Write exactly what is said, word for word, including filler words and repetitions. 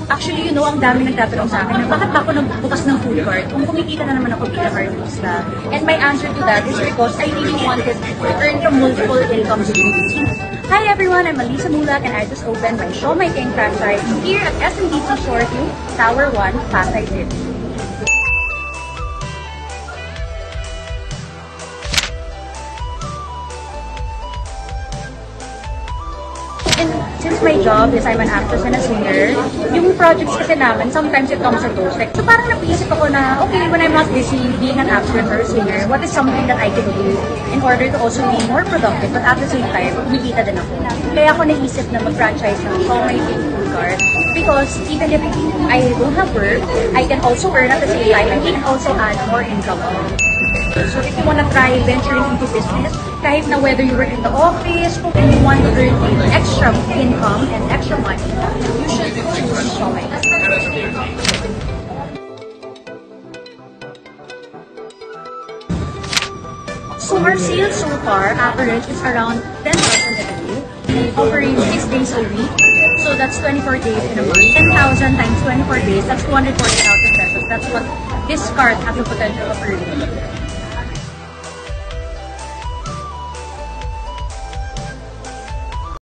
Actually, you know, ang dami nagtatanong sa akin na bakit ba ako nagbukas ng food cart kung kumikita na naman ako bilang artista. And my answer to that is because I really wanted to earn from multiple income streams. Hi everyone, I'm Alisa Mulak and I just opened my Show My King franchise here at S M D C Shoreview, Tower one, Pasay City. And since my job is I'm an actress and a singer, yung projects kasi namin, sometimes it comes at those. Like, so parang napiisip ako na, okay, when I'm not busy being an actress or a singer, what is something that I can do in order to also be more productive, but at the same time, kumikita din ako. Kaya ako naisip na mag-franchise ng Show My King food cart because even if I don't have work, I can also earn at the same time and I can also add more income. So if you want to try venturing into business, kahit na whether you work in the office, and you want to earn extra income and extra money, you should choose Show My King. So our sales so far, average is around ten thousand a day, offering six days a week. So that's twenty-four days in a month. ten thousand times twenty-four days, that's two hundred forty thousand pesos. That's what this cart has the potential of earning.